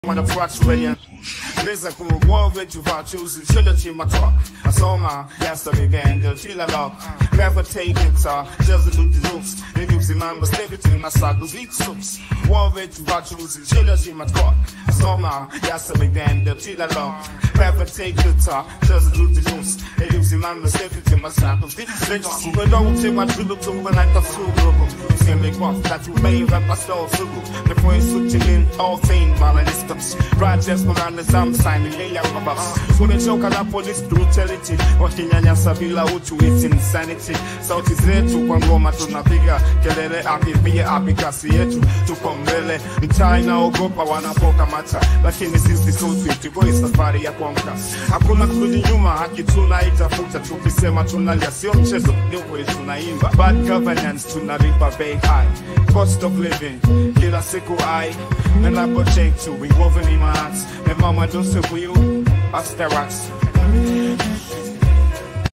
Wanafuatilia Leza kuuowe tuvachuzi Shida chimatoa Nasoma Yasa vigendo Chila lo Never take it Just do the looks Maybe usimamba Step it in Nasago Zitsuks Uowe tuvachuzi Shida chimatoa Nasoma Yasa vigendo Chila lo Never take it Just do the looks Maybe usimamba Step it in Nasago Zitsuks When I would take my true look When I got through imekuwa that you may rap a soul sugu the point switching in all thing balance projects kuna some sign ile ya baba tumechoka na police brutality wakinyanyasa bila utu it's insanity sauti zetu kwa ngoma tunapiga kelele apipia apikasi yetu tuko mbele mtaa inaogopa wanapoka mata lakini sisi sote tuko safari ya kuamka hakuna kurudi nyuma haki tunaitafuta tukisema tunalia sio mchezo ndio kweli tunaimba bad governance tunalipa high cost of living kila siku I and I go check to we woven in my heart and mama don't say will ask the rocks